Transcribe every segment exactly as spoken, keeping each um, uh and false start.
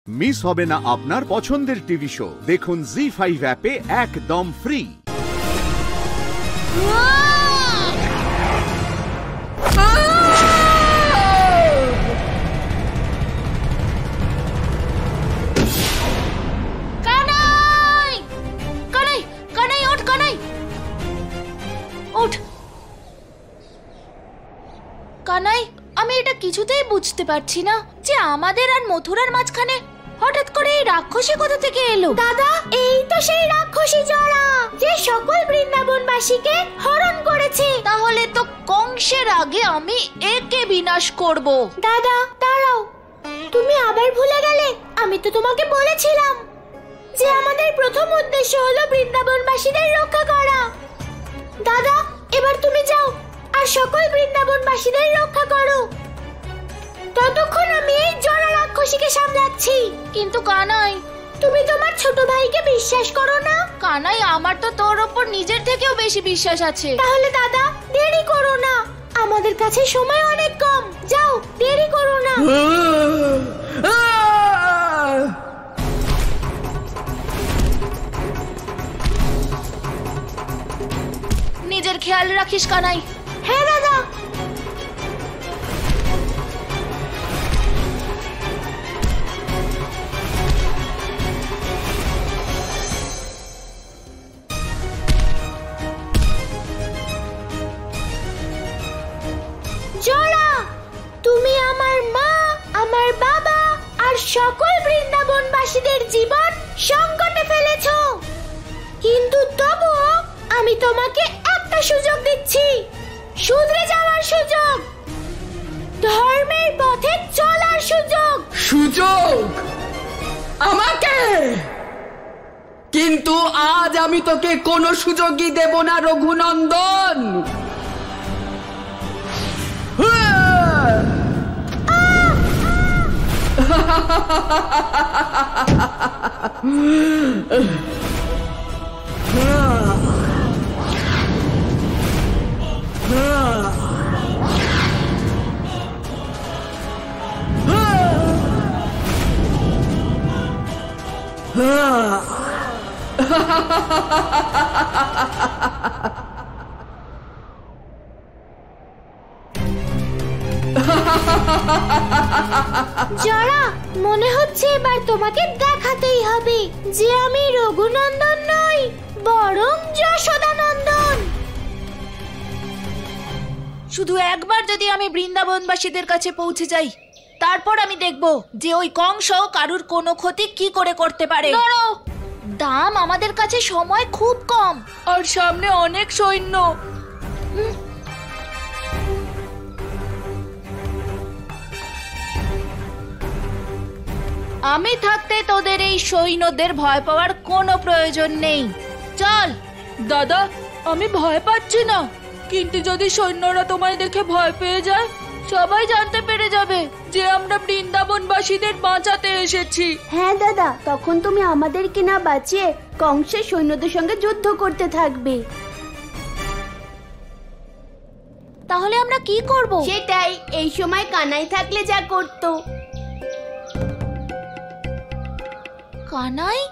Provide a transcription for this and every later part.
Miss হবে না আপনার পছন্দের টিভি শো। দেখুন জি ফাইভ অ্যাপে একদম ফ্রি। কানাই, আমি এটা কিছুতেই বুঝতে পারছি না যে আমাদের আর মথুরার মাঝখানে হঠাৎ করে এই রাক্ষসী কোথা থেকে এলো। দাদা, এই তো সেই রাক্ষসী জরা যে সকল বৃন্দাবনবাসীকে হরণ করেছে। তাহলে তো কংসের আগে আমি একে বিনাশ করব। দাদা দাঁড়াও, তুমি আবার ভুলে গেলে? আমি তো তোমাকে বলেছিলাম যে আমাদের প্রথম উদ্দেশ্য হলো বৃন্দাবনবাসীদের রক্ষা করা। দাদা, এবার তুমি যাও আর সকল বৃন্দাবনবাসীদের রক্ষা করো। ততক্ষণ আমি এই জরা রাক্ষসীকে সামলাচ্ছি। কিন্তু কানাই, তুমি তোমার ছোট ভাইকে বিশ্বাস করো না? কানাই, আমার তো তোর ওপর নিজের থেকেও বেশি বিশ্বাস আছে। তাহলে দাদা দেরি করো না, আমাদের কাছে সময় অনেক কম। যাও, দেরি করো না। নিজের খেয়াল রাখিস কানাই। হ্যাঁ দাদা। জরা, তুমি আমার মা, আমার বাবা আর সকল বৃন্দাবনবাসীদের জীবন সংকটে ফেলেছো, কিন্তু তবুও আমি তোমাকে একটা সুযোগ দিচ্ছি, শুধরে যাওয়ার সুযোগ, ধর্মের পথে চলার সুযোগ। সুযোগ আমাকে? কিন্তু আজ আমি তোকে কোনো সুযোগই দেব না রঘুনন্দন। জরা, মনে হচ্ছে এবার তোমাকে দেখাতেই হবে যে আমি রঘুনন্দন নই, বরং যশোদানন্দন। শুধু একবার যদি আমি বৃন্দাবনবাসীদের কাছে পৌঁছে যাই, তারপর আমি দেখব যে ওই কংস কারুর কোনো ক্ষতি কি করে করতে পারে। দাম, আমাদের কাছে সময় খুব কম আর সামনে অনেক সৈন্য। আমি থাকতে তোদের এই সৈন্যদের ভয় পাওয়ার কোনো প্রয়োজন নেই। চল। দাদা, আমি ভয় পাচ্ছি না, কিন্তু যদি সৈন্যরা তোমায় দেখে ভয় পেয়ে যায়, সবাই জানতে পেরে যাবে যে আমরা বৃন্দাবনবাসীদের বাঁচাতে এসেছি। হ্যাঁ দাদা, তখন তুমি আমাদেরকে না বাঁচিয়ে কংসের সৈন্যদের সঙ্গে যুদ্ধ করতে থাকবে। তাহলে আমরা কি করব? সেটাই এই সময় কানাই থাকলে যা করতো। কানাই?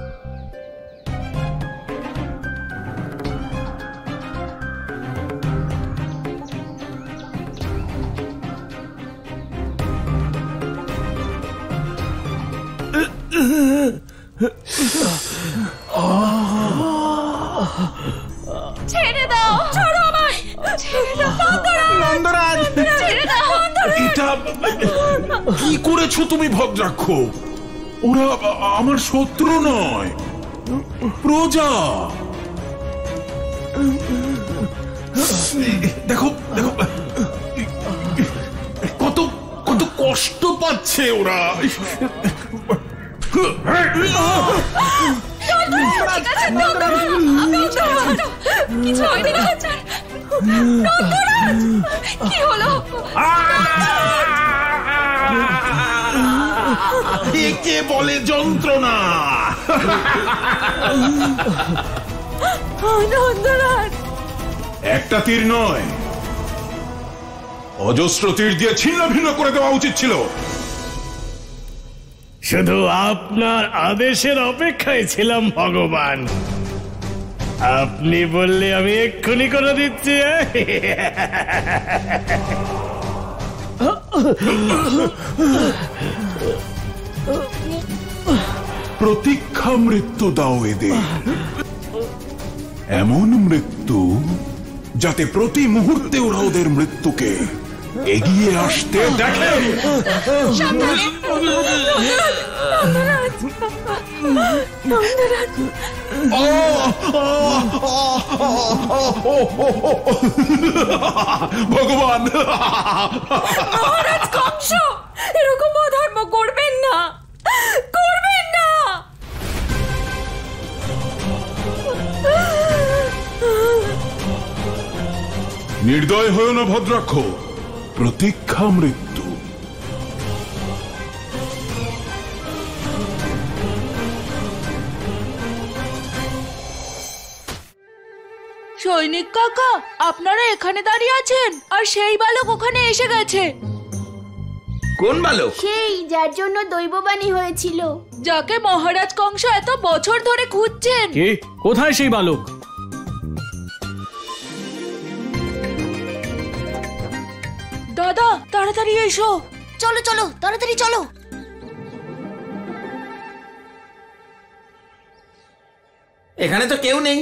ছেড়ে দাও, ছাড়ো আমায়, ছেড়ে দাও নন্দরাজ, ছেড়ে দাও নন্দরাজ। এটা কি করেছো তুমি ভদ্রাক্ষ? ওরা আমার শত্রু নয়, প্রজা। দেখো দেখো কত কত কষ্ট পাচ্ছে ওরা। কিছু হয়নি না? কি হলো? একে বলে যন্ত্রণা। একটা তীর নয়, অজস্র তীর দিয়ে ছিন্ন ভিন্ন করে দেওয়া উচিত ছিল। শুধু আপনার আদেশের অপেক্ষায় ছিলাম ভগবান। আপনি বললে আমি এক্ষুনি করে দিচ্ছি। প্রতীক্ষা মৃত্যু দাও এদের, এমন মৃত্যু যাতে প্রতি মুহূর্তে ওরা ওদের মৃত্যুকে এগিয়ে আসতে দেখে। ভগবান, মহারাজ কংস, এরকম অধর্ম করবেন না, করবেন না। নির্দয় হয়েও না ভদ্রাক্ষ, প্রতীক্ষা মৃত্যু। সৈনিক কাকা, আপনারা এখানে দাঁড়িয়ে আছেন আর সেই বালক ওখানে এসে গেছে। কোন বালক? সেই যার জন্য দৈববাণী হয়েছিল, যাকে মহারাজ কংস এত বছর ধরে খুঁজছেন। কে? কোথায় সেই বালক? দাদা, তাড়াতাড়ি এসো। চলো চলো, তাড়াতাড়ি চলো। এখানে তো কেউ নেই।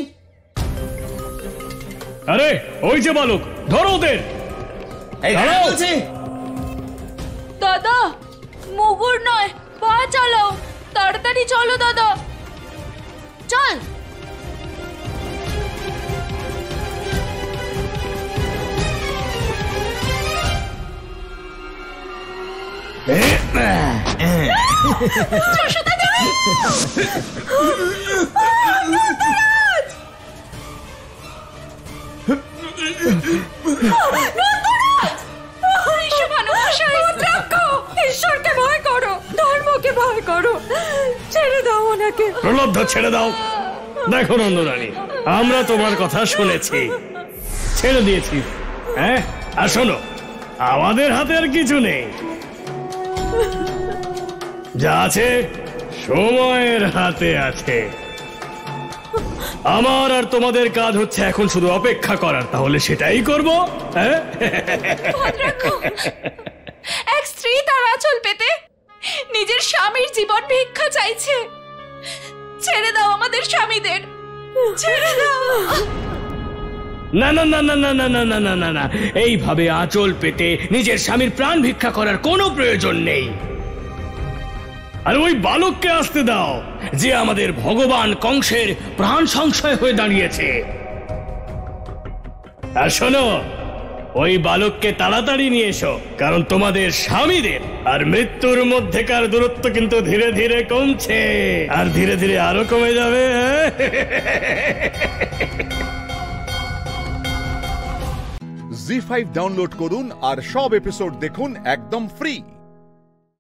আরে ওই যে বালক, ধরো ওদের। দাদা, মুগুর নয়, পা চালাও। তাড়াতাড়ি চলো দাদা, চল। ঈশ্বরকে ভয় করো, ধর্মকে ভয় করো, ছেড়ে দাও ওনাকে। প্রলব্ধ, ছেড়ে দাও। দেখো নন্দরানী, আমরা তোমার কথা শুনেছি, ছেড়ে দিয়েছি। হ্যাঁ, আর শোনো, আমাদের হাতে আর কিছু নেই, যা আছে সময়ের হাতে আছে। আমার আর তোমাদের কাজ হচ্ছে এখন শুধু অপেক্ষা করার, তাহলে সেটাই করব। হ্যাঁ, এক স্ত্রী তার আঁচল পেতে নিজের স্বামীর জীবন ভিক্ষা চাইছে। ছেড়ে দাও আমাদের স্বামীদের, ছেড়ে দাও। না না না না না না না না না না না, এইভাবে আঁচল পেতে নিজের স্বামীর প্রাণ ভিক্ষা করার কোনো প্রয়োজন নেই। আর ওই বালককে আসতে দাও, যে আমাদের ভগবান কংসের প্রাণ সংশয় হয়ে দাঁড়িয়েছে। আর শোনো, ওই বালককে তাড়াতাড়ি নিয়ে এসো, কারণ তোমাদের স্বামীদের আর মৃত্যুর মধ্যেকার দূরত্ব কিন্তু ধীরে ধীরে কমছে, আর ধীরে ধীরে আরো কমে যাবে। জি ফাইভ ডাউনলোড করুন আর সব এপিসোড দেখুন একদম ফ্রি।